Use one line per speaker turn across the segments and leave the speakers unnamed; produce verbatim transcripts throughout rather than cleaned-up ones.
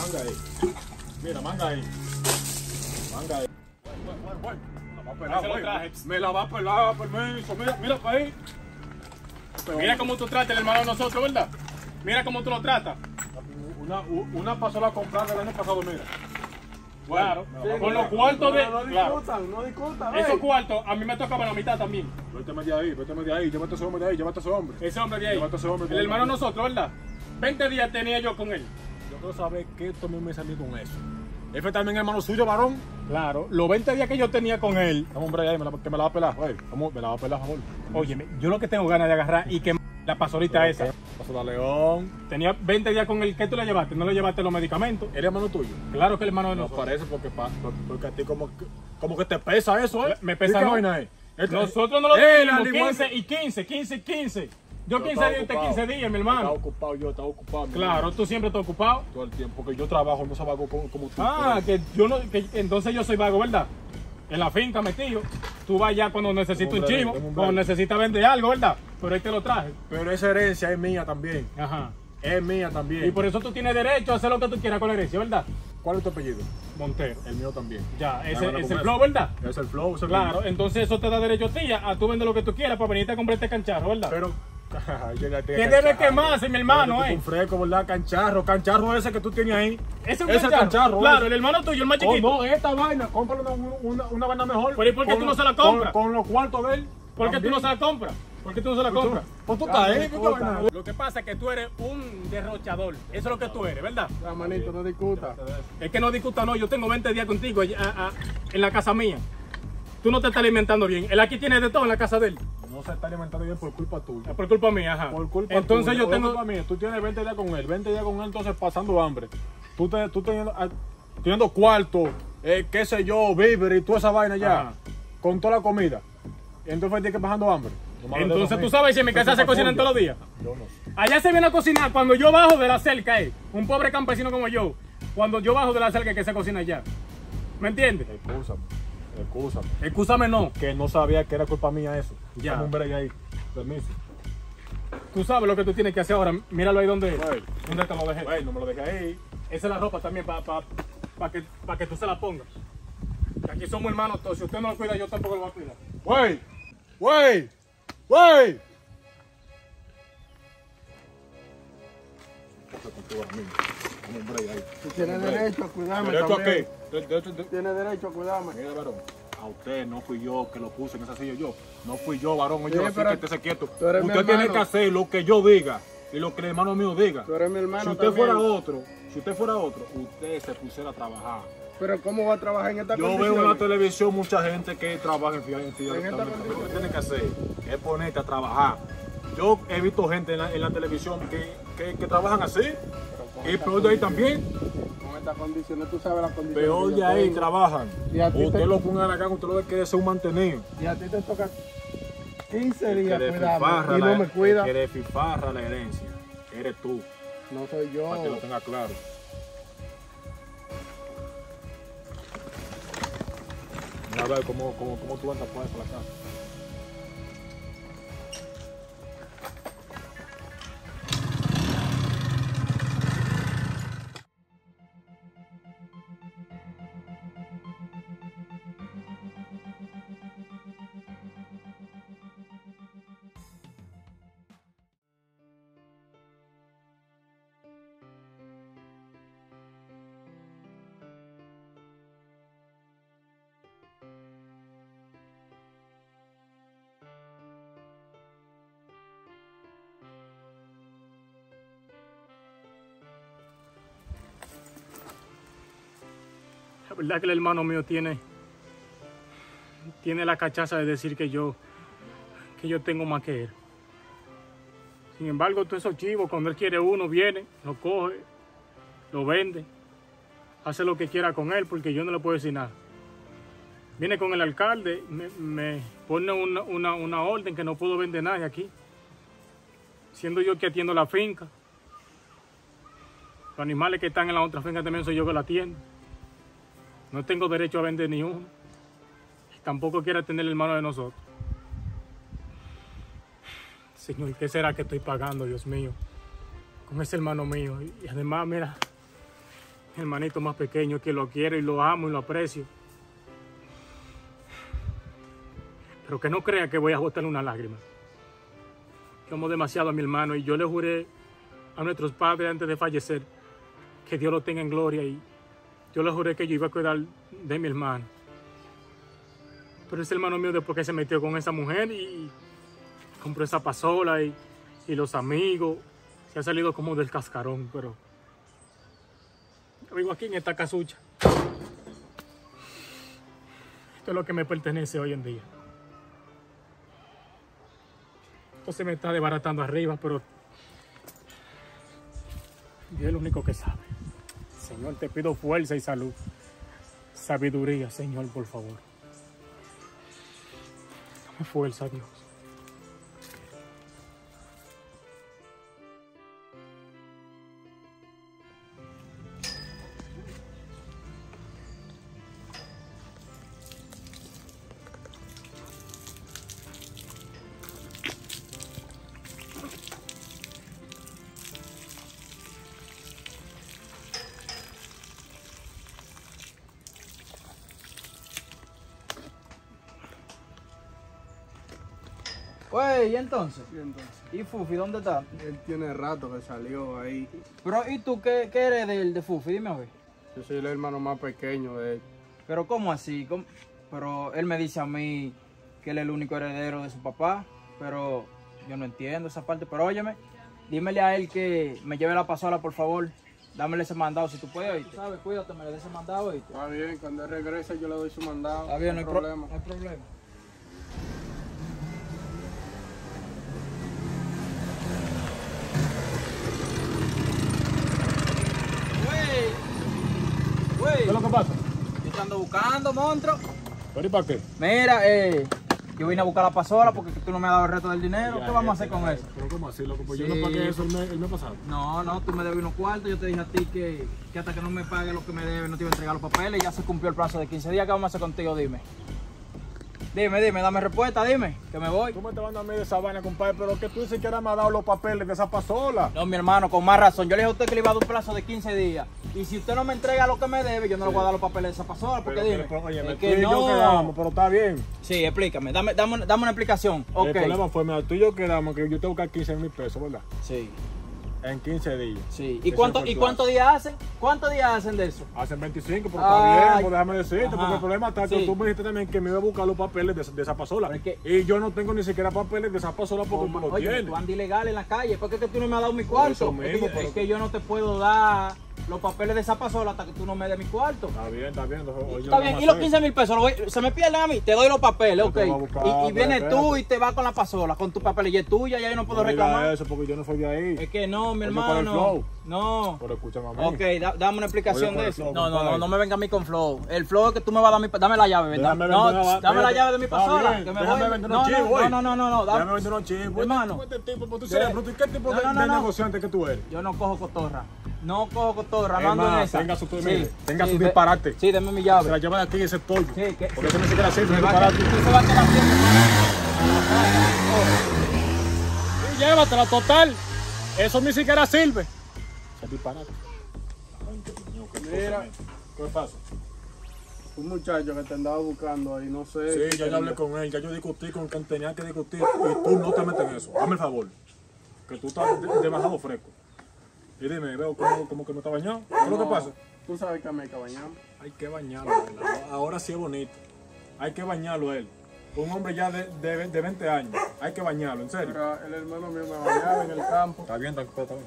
manga ahí. Mira, manga ahí. Manga ahí.
Ese lo traje.
Me la va a pelar, permiso. Mira, mira para ahí.
Mira cómo tú tratas el hermano de nosotros, ¿verdad? Mira cómo tú lo tratas.
Una, una pasó a comprar del año pasado, mira.
Claro,
Sí,
con
mira,
los cuartos de.
No, no
Claro.
discutan, no discutan.
Esos
ey.
cuartos a mí me tocaban la mitad también.
Vete de ahí, vete de ahí. Llévate a ese hombre de ahí, llévate a ese hombre.
Ese hombre de ahí.
Llévate a ese hombre.
El hermano de nosotros, ¿verdad? veinte días tenía yo con él.
Yo quiero saber qué también me salí con eso. Ese también es hermano suyo, varón.
Claro, los veinte días que yo tenía con él.
Vamos, hombre, ahí, me la, que me la va a pelar. Oye, vamos, me la va a pelar, por favor.
Óyeme, yo lo que tengo ganas de agarrar y que la pasorita esa.
Pasó la León.
Tenía veinte días con él. ¿Qué tú le llevaste? ¿No le llevaste los medicamentos?
¿Eres hermano tuyo?
Claro que el hermano de
No
nosotros.
parece porque, pa, porque a ti como, que- como que te pesa eso, ¿eh?
Me pesa
¿Y qué
no.
vaina es? Esto-
Nosotros no lo
Eh,
tenemos
al igual
quince
que-
y quince, quince, quince. Yo
Yo
quince
estaba
días, usted
ocupado.
quince días, mi
Estaba
hermano.
ocupado yo, estaba ocupado. mi
Claro,
hermano,
tú siempre estás ocupado.
todo el tiempo, porque yo trabajo, no trabajo como, como tú.
Ah, que yo no, que entonces yo soy vago, ¿verdad? En la finca metido. Tú vas ya cuando necesitas un
Dame un
chivo,
break, dame un
cuando
break.
necesitas vender algo, ¿verdad? Pero ahí te lo traje.
Pero esa herencia es mía también.
Ajá.
Es mía también.
Y por eso tú tienes derecho a hacer lo que tú quieras con la herencia, ¿verdad?
¿Cuál es tu apellido?
Montero.
El mío también.
Ya, ese
Dámelo
es
con
el
eso.
flow, ¿verdad?
Es el flow, es el
Claro,
mío.
entonces eso te da derecho a ti a, a tú vender lo que tú quieras para venirte a comprar este cancharro, ¿verdad?
Pero.
¿Qué debe quemarse, mi hermano, eh?
Un fresco, ¿verdad? Cancharro, cancharro ese que tú tienes ahí.
Ese es un
Ese
cancharro.
cancharro,
Claro,
ese.
el hermano tuyo, el más
Oh,
chiquito.
no, esta vaina, cómprale una, una, una vaina mejor.
Pero ¿y por qué
Con
tú no
lo-
se la compras?
Con, con los cuartos de él.
¿Por qué tú
también.
no se la compras? ¿Por qué tú no se la
Pues tú-
compras?
Pues tú estás ahí, ¿qué vaina?
Lo que pasa es que tú eres un derrochador. Eso es lo que tú eres, ¿verdad?
La manito, no discuta.
Es que no discuta, no. Yo tengo veinte días contigo allá, a- a- en la casa mía. Tú no te estás alimentando bien. Él aquí tiene de todo en la casa de él.
No se está alimentando bien por culpa tuya.
Por culpa mía, ajá.
Por culpa
Entonces
tuya.
yo tengo.
Por culpa mía. Tú tienes veinte días con él, veinte días con él, entonces pasando hambre. Tú, te, tú teniendo, ah, teniendo cuarto, eh, qué sé yo, víveres y toda esa vaina ya,
Ajá.
con toda la comida. Entonces tienes que pasando hambre. No me hables de
Entonces
eso a
tú
mí.
sabes si en mi
Eso es
casa se
culpa
cocinan
tuya.
todos los días.
Yo no sé.
Allá se viene a cocinar cuando yo bajo de la cerca, eh. Un pobre campesino como yo. Cuando yo bajo de la cerca que se cocina allá. ¿Me entiendes?
Excúsame, excúsame.
Excúsame, no.
Que no sabía que era culpa mía eso.
Ya.
Dame un break ahí. Permiso.
Tú sabes lo que tú tienes que hacer ahora. Míralo ahí donde,
Güey.
donde te lo dejé.
Güey, no me lo dejé ahí.
Esa es la ropa también para pa, pa que, pa que tú se la pongas. Que aquí somos hermanos todos. Si usted no lo cuida, yo tampoco lo voy a cuidar.
Güey, güey, güey. Dame un break ahí.
Tú tienes derecho a cuidarme
¿Derecho a qué?
también.
De- derecho- de-
Tienes derecho a cuidarme.
Mira, varón, a usted no fui yo que lo puse en esa silla yo. No fui yo, varón. Oye,
Sí,
así
pero
que estése quieto.
tú eres mi
Usted tiene
hermano.
que hacer lo que yo diga y lo que el hermano mío diga.
Tú eres mi hermano
Si usted
también.
fuera otro, si usted fuera otro, usted se pusiera a trabajar.
Pero ¿cómo va a trabajar en esta
Yo
condición?
veo en la televisión mucha gente que trabaja en fianza.
En esta
Lo que
condición.
tiene que hacer es ponerte a trabajar. Yo he visto gente en la, en la televisión que, que, que trabajan así. Y peor de ahí también.
Con estas condiciones, tú sabes las condiciones.
Peor
que
de
yo
ahí
tengo.
trabajan.
Y a ti
Usted
te-
lo pongan acá, usted lo ve que es un mantenido.
Y a ti te toca quince días
Que de
cuidarme
fifarra
y no
la-
me cuida.
Que de fifarra la herencia. Eres tú,
No soy yo.
para que lo tenga claro. Mira, a ver cómo, cómo, cómo tú andas por ahí por la casa.
La verdad que el hermano mío tiene, tiene la cachaza de decir que yo, que yo tengo más que él. Sin embargo, todos esos chivos, cuando él quiere uno, viene, lo coge, lo vende, hace lo que quiera con él, porque yo no le puedo decir nada. Viene con el alcalde, me, me pone una, una, una orden que no puedo vender nada aquí, siendo yo que atiendo la finca. Los animales que están en la otra finca también soy yo que la atiendo. No tengo derecho a vender ni uno. Y tampoco quiere tener el hermano de nosotros. Señor, ¿qué será que estoy pagando, Dios mío? Con ese hermano mío. Y además, mira, mi hermanito más pequeño, que lo quiero y lo amo y lo aprecio. Pero que no crea que voy a botarle una lágrima. Yo amo demasiado a mi hermano y yo le juré a nuestros padres antes de fallecer que Dios lo tenga en gloria, y yo le juré que yo iba a cuidar de mi hermano. Pero ese hermano mío, después que se metió con esa mujer y compró esa pasola y, y los amigos, se ha salido como del cascarón. Pero yo vivo aquí en esta casucha. Esto es lo que me pertenece hoy en día. Esto se me está desbaratando arriba, pero Dios es el único que sabe. Señor, te pido fuerza y salud. Sabiduría, Señor, por favor. Dame fuerza, Dios.
Güey, ¿y entonces?
Y entonces,
¿Y Fufi dónde está?
él tiene rato que salió ahí.
Pero, ¿y tú qué, qué eres del de Fufi? Dime a ver.
Yo soy el hermano más pequeño de él.
Pero, ¿cómo así? ¿Cómo? Pero él me dice a mí que él es el único heredero de su papá. Pero yo no entiendo esa parte. Pero óyeme, dímele a él que me lleve la pasola, por favor. Dámele ese mandado si tú puedes, ¿oíste? ¿Sabes? Cuídate, me le dé ese mandado, ¿oíste?
Está bien, cuando él regrese yo le doy su mandado.
Está bien, no hay pro-
problema.
no hay problema. Güey,
¿Qué es lo que pasa?
yo te ando buscando, monstruo.
¿Pero y para qué?
Mira, eh, yo vine a buscar la pasola porque tú no me has dado el resto del dinero.
Ya,
¿Qué vamos a
ya,
hacer con
ya,
eso?
Pero ¿cómo así, loco? Pues yo
Sí.
no pagué eso el mes, el mes pasado.
No, no, tú me debes unos cuartos. Yo te dije a ti que, que hasta que no me pague lo que me debe no te iba a entregar los papeles. Ya se cumplió el plazo de quince días. ¿Qué vamos a hacer contigo? Dime. Dime, dime, dame respuesta, dime, que me voy.
Tú me estás mandando a mí de esa vaina, compadre, pero que tú dices que ahora me ha dado los papeles de esa pasola.
No, mi hermano, con más razón. Yo le dije a usted que le iba a dar un plazo de quince días. Y si usted no me entrega lo que me debe, yo no le voy a dar los papeles de esa pasola. Porque
Pero
dime.
que, pero, oye,
es
tú
que
y yo
no.
quedamos, pero está bien.
Sí, explícame. Dame, dame, una- dame una explicación. Ok.
El problema fue, mira, tú y yo quedamos que yo tengo que buscar quince mil pesos, ¿verdad?
Sí,
En quince días.
sí.
Ese
¿Y cuánto,
fue el
¿y
plan.
cuántos días hacen? ¿Cuántos días hacen de eso?
Hacen veinticinco, pero
Ay,
está bien, pues déjame decirte,
ajá,
porque el problema está que
sí.
tú me dijiste también que me iba a buscar los papeles de, de esa pasola.
Pero es que-
Y yo no tengo ni siquiera papeles de esa pasola porque tú los
Oye,
tienes.
tú andas ilegal en la calle. ¿Por qué que tú no me has dado mi
Por
cuarto?
eso
Es que
mismo,
yo-
pero-
es que yo no te puedo dar los papeles de esa pasola hasta que tú no me des mi cuarto.
Está bien, está bien. Entonces, oye,
Está
lo
bien,
vamos
y
a
los
hacer.
quince mil pesos, lo voy- se me pierden a mí, te doy los papeles,
Yo
ok.
te voy a buscar,
y y
pero
vienes tú
espérate.
y te vas con la pasola, con tu papel y es tuya, ya yo no puedo
No digas
reclamar.
eso porque yo no soy de ahí.
Es que no, mi
Oye, por el
hermano.
flow.
No.
Pero escúchame a mí.
Ok, da- dame una explicación
Oye, por
de
el
eso.
flow,
No, no, no,
compadre.
no me venga a mí con flow. El flow es que tú me vas a dar mi. Dame la llave, ¿verdad?
Déjame
No,
vender una-
dame la
espérate.
llave de mi
Está
pasola.
bien,
Que me
déjame
voy.
vender
No,
unos
no,
chivos,
no,
eh.
no, no, no, no, dame-
Déjame vender unos chivos.
Hermano.
Tú, este tipo, pues, tú
De-
cerebro, ¿tú ¿qué tipo
No,
de,
no, no,
de
no.
negociante que tú eres?
Yo no cojo cotorra. No cojo cotorra,
Es
no ando en
más,
esa.
tenga su-
Sí,
mire, tenga su
ve-
disparate.
Sí, deme mi
Se la
llave.
lleva de aquí ese pollo.
Sí, que.
Porque eso no se queda así,
se
es
va a
disparate.
quedar- usted se va a quedar haciendo.
Y llévatela, total. Eso ni siquiera sirve. Es disparate.
Mira,
¿Qué pasa?
un muchacho que te andaba buscando ahí, no sé.
Sí, ya yo hablé con él, ya yo discutí con quien tenía que discutir y tú no te metes en eso. Hazme el favor. Que tú estás de- demasiado fresco. Y dime, veo como, como que me está bañado. ¿Qué es lo que
No,
pasa?
Tú sabes que a mí hay que bañarme.
Hay que bañarlo. ¿verdad? Ahora sí es bonito. Hay que bañarlo él. Un hombre ya de, de, de veinte años. Hay que bañarlo, en serio.
Pero el hermano mío me bañaba en el campo.
Está bien, está bien. Está bien.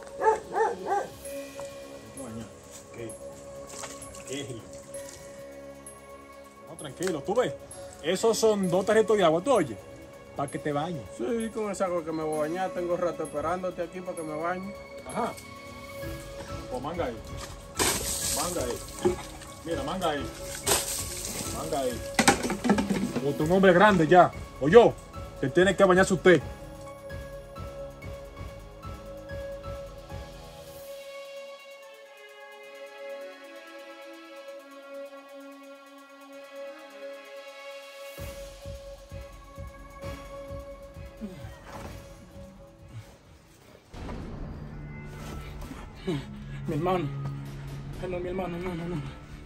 Hay que bañar. ¿Qué? ¿Qué? No, tranquilo. Tú ves. Esos son dos tarjetas de agua, tú oyes. Para que te bañes.
Sí, con esa agua que me voy a bañar. Tengo rato esperándote aquí para que me bañe.
Ajá. Pues manga ahí. Manga ahí. Mira, manga ahí. Manga ahí. Usted es un hombre grande ya. O yo, que tiene que bañarse usted.
Mi hermano, Ay, no, mi hermano, no, no, no.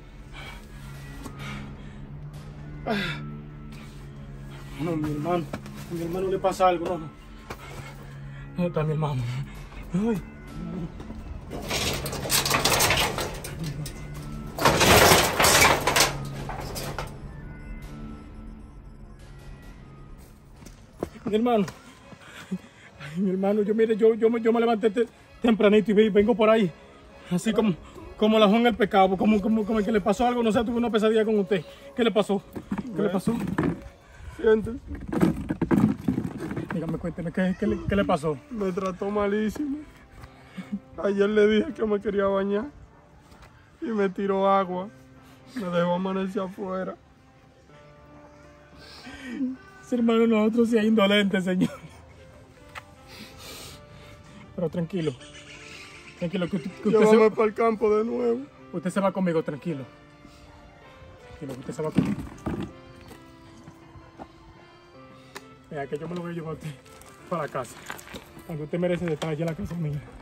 No, mi hermano. A mi hermano le pasa algo, no, no. ¿Dónde está mi hermano? Ay. Mi hermano. Ay, mi hermano, yo mire, yo, yo, me, yo me levanté te, tempranito y vengo por ahí. Así como, como la Juan el pecado, como, como, como que le pasó algo, no sé, tuve una pesadilla con usted. ¿Qué le pasó? ¿Qué le pasó?
Siéntese.
Dígame, cuénteme, ¿qué, qué, le, ¿qué le pasó?
Me trató malísimo. Ayer le dije que me quería bañar y me tiró agua. Me dejó amanecer afuera.
Sí, hermano, nosotros sí es indolente, señor. Pero tranquilo. Tranquilo, que usted, que usted,
Llévame
se,
para el campo de nuevo.
usted se va conmigo, tranquilo. Tranquilo, que usted se va conmigo. Mira, que yo me lo voy a llevar a usted para la casa. Cuando usted merece de estar allá en la casa mía.